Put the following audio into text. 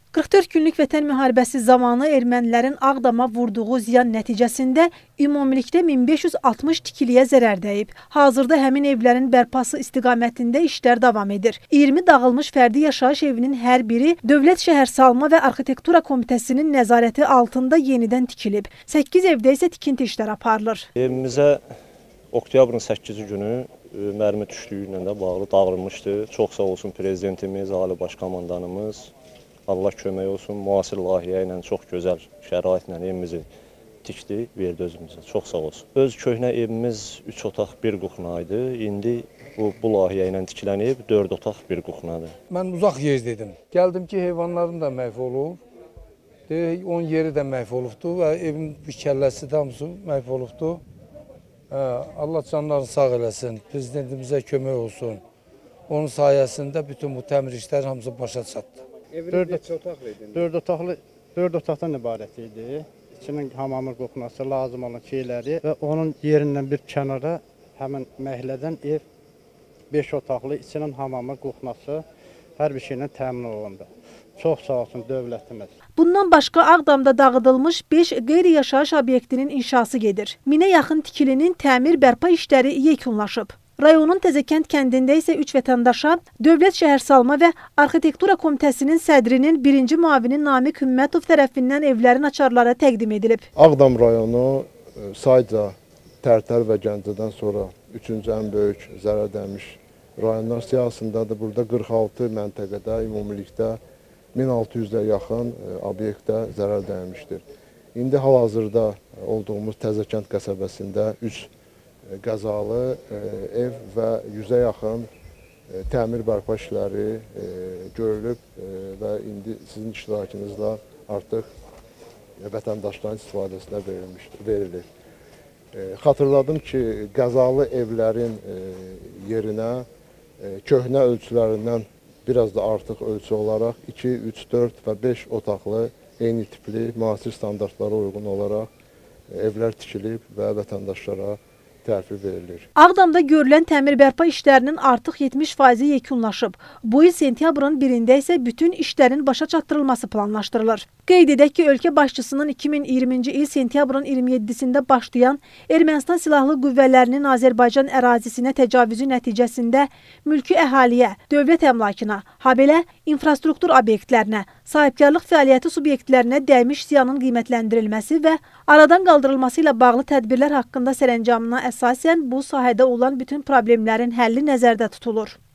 44 günlük vətən müharibəsi zamanı ermənilərin Ağdama vurduğu ziyan nəticəsində ümumilikdə 1560 tikiliyə zərər dəyib. Hazırda həmin evlərin bərpası istiqamətində işlər davam edir. 20 dağılmış fərdi yaşayış evinin hər biri Dövlət Şəhərsalma və Arxitektura Komitəsinin nəzarəti altında yenidən tikilib. 8 evdə isə tikinti işləri aparılır. Evimizə oktyabrın 8 günü mərmi düşdüyü ilə də bağlı dağılmışdı. Çox sağ olsun prezidentimiz, Ali Baş Komandanımız. Allah kömək olsun, müasir layihə ilə çox gözəl şəraitlə evimizi tikdi, verdi özümüzə. Çox sağ olsun. Öz köhnə evimiz 3 otaq 1 kuxna idi. İndi bu layihə ilə tikilən ev 4 otaq 1 kuxnadır. Mən uzaq yerdedim. Gəldim ki, heyvanlarım da məhv olub. Onun yeri də məhv olubdu və evin bir kəlləsi də hamısı məhv olubdu. Allah canlarını sağ eləsin, prezidentimizə kömək olsun. Onun sayəsində bütün bu təmir işlər hamısı başa çatdı. Eviniz neçə otaqlı idi? 4 otaqdan ibarət idi. İçinin hamamı qoxunası, lazım olan şeyləri və onun yerindən bir kənara həmin məhəllədən ev 5 otaqlı, içinin hamamı qoxunası hər bir şeylə təmin olundu. Çox sağ olsun dövlətimiz. Bundan başqa Ağdamda dağıdılmış 5 qeyri-yaşayış obyektinin inşası gedir. 1000-ə yaxın tikilinin təmir bərpa işləri yekunlaşıb. Rayonun Təzəkənd kəndində isə 3 vətəndaşa Dövlət Şəhərsalma və Arxitektura Komitəsinin sədrinin 1-ci müavini Namiq Hümmətov tərəfindən evlərin açarları təqdim edilib. Ağdam rayonu sayca Tərtər və Gəncədən sonra 3-cü ən böyük zərər dəymiş rayonlar siyahısındadır. Burada 46 məntəqədə ümumilikdə 1600-ə yaxın obyektə zərər dəymişdir. İndi hal-hazırda olduğumuz Təzəkənd qəsəbəsində 3 qəzalı ev və 100-ə yaxın təmir bərpa işləri görülüb və indi sizin iştirakınızla artıq vətəndaşların istifadəsinə verilir. Xatırladım ki, qəzalı evlərin yerinə köhnə ölçülərindən biraz da artıq ölçü olaraq 2, 3, 4 və 5 otaqlı eyni tipli müasir standartlara uyğun olaraq evlər tikilib və vətəndaşlara təhvil verilir. Ağdamda görülən təmir bərpa işlərinin artıq 70% yekunlaşıb. Bu il sentyabrın 1-də isə bütün işlərin başa çatdırılması planlaşdırılır. Qeyd edək ki, ölkə başçısının 2020-ci il sentyabrın 27-sində başlayan Ermənistan Silahlı Qüvvələrinin Azərbaycan ərazisinə təcavüzü nəticəsində mülki əhaliyə, dövlət əmlakına, habelə infrastruktur obyektlərinə, sahibkarlıq fəaliyyəti subyektlərinə dəymiş ziyanın qiymətləndirilməsi və aradan qaldırılması ilə bağlı tədbirlər haqqında sərəncamına əsasən bu sahədə olan bütün problemlərin həlli nəzərdə tutulur.